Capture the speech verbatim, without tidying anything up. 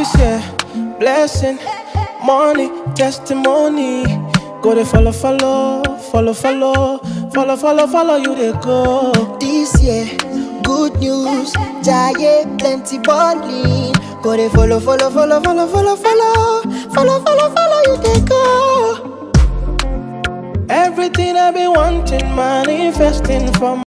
This year, blessing, money, testimony. Go they follow, follow, follow, follow, follow, follow, follow you they go. This year, good news, giant plenty balling. Go they follow, follow, follow, follow, follow, follow, follow, follow, follow you they go. Everything I be wanting, manifesting from